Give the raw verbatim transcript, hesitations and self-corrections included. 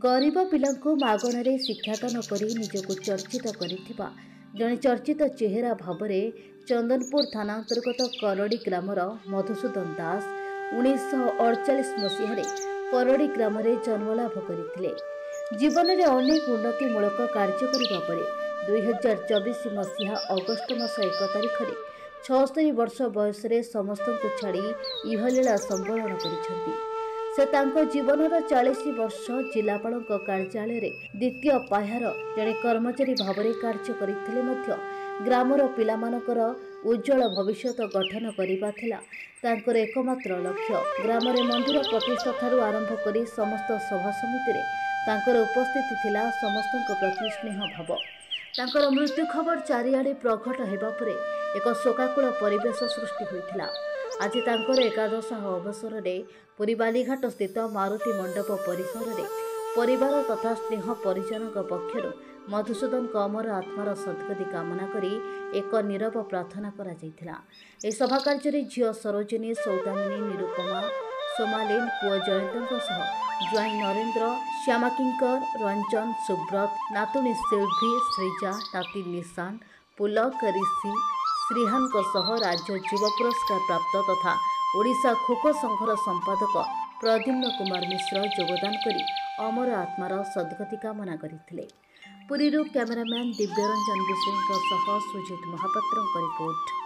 गरीब पिलांको मागणारे शिक्षादान करी निजको चर्चित करिथिबा जणे चर्चित चेहरा भावरे चंदनपुर थाना अंतर्गत करडी ग्रामर मधुसूदन दास उन्नीस अड़चाश मसीह करडी ग्राम जन्मलाभ करथिले। जीवन में अनेक उन्नतिमूलक कार्य करने पर दुई हजार चौबीस मसीहा अगस्ट मास एक तारिख में छस्तरी वर्ष बयस समस्त को छाड़ी इहलीला संवरण कर से तांको जीवनर चालीस वर्ष जिलापाल कार्यालय द्वितीय पाह्यार जड़े कर्मचारी भाव में कार्य करथिले मध्य ग्रामर पिलामानकर उज्जवल भविष्यत गठन करबा थिला तांकर एकमात्र लक्ष्य। ग्राम मंदिर प्रतिष्ठा ठारू आरंभ करी समस्त सभा समिति तांकर उपस्थिति थिला समस्त प्रति स्नेह भाव। तांकर मृत्यु खबर चारिआडे प्रकट हेबा परे एक शोकाकुल परिवेश सृष्टि होइथिला। आज तांकर एकादश अवसर में पुरी बालीघाट स्थित मारुति मंडप परिसर में परिवार तथा स्नेह परिजन पक्षर मधुसूदन अमर आत्मार सद्गति कामना करी एक नीरव प्रार्थना करा जायथिला। ए सभा कार्य झियो सरोजिनी सौदामिनी निरुपमा सोमालिन पुओ जयंतों सह ज्वाई नरेंद्र श्यामाकिंकर रंजन सुब्रत नातुणी सिल्भी श्रीजा नाती निशान पुलक ऋषि श्रीहान सह राज्य युव पुरस्कार प्राप्त तथा ओडिशा खोखो संघर संपादक प्रद्युम्न कुमार मिश्र योगदान करी अमर आत्मार सद्गति कामना करथिले। पुरीरू कैमरामैन दिव्यरंजन विश्वଙ୍କ सह सुजित महापात्रଙ୍କ रिपोर्ट।